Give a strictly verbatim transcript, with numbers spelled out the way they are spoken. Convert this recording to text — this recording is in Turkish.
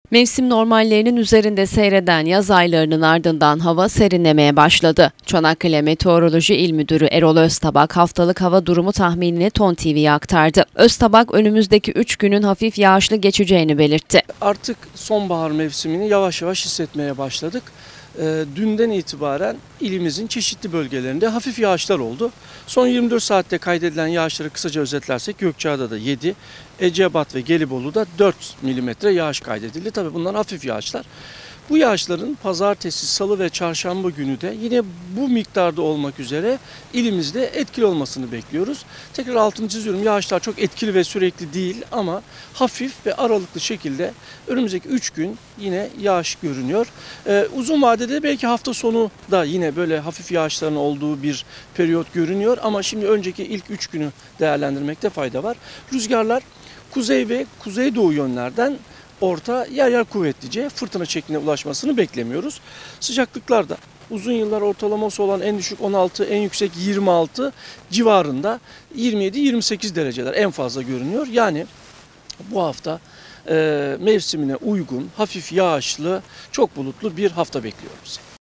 Mevsim normallerinin üzerinde seyreden yaz aylarının ardından hava serinlemeye başladı. Çanakkale Meteoroloji İl Müdürü Erol Öztabak haftalık hava durumu tahminini Ton T V'ye aktardı. Öztabak önümüzdeki üç günün hafif yağışlı geçeceğini belirtti. Artık sonbahar mevsimini yavaş yavaş hissetmeye başladık. E, dünden itibaren ilimizin çeşitli bölgelerinde hafif yağışlar oldu. Son yirmi dört saatte kaydedilen yağışları kısaca özetlersek Gökçeada'da yedi, Eceabat ve Gelibolu'da dört milimetre yağış kaydedildi. Tabii bunlar hafif yağışlar. Bu yağışların pazartesi, salı ve çarşamba günü de yine bu miktarda olmak üzere ilimizde etkili olmasını bekliyoruz. Tekrar altını çiziyorum, yağışlar çok etkili ve sürekli değil ama hafif ve aralıklı şekilde önümüzdeki üç gün yine yağış görünüyor. Ee, uzun vadede belki hafta sonu da yine böyle hafif yağışların olduğu bir periyot görünüyor ama şimdi önceki ilk üç günü değerlendirmekte fayda var. Rüzgarlar kuzey ve kuzeydoğu yönlerden orta, yer yer kuvvetlice fırtına şekline ulaşmasını beklemiyoruz. Sıcaklıklar da uzun yıllar ortalaması olan en düşük on altı, en yüksek yirmi altı civarında, yirmi yedi yirmi sekiz dereceler en fazla görünüyor. Yani bu hafta e, mevsimine uygun, hafif yağışlı, çok bulutlu bir hafta bekliyoruz.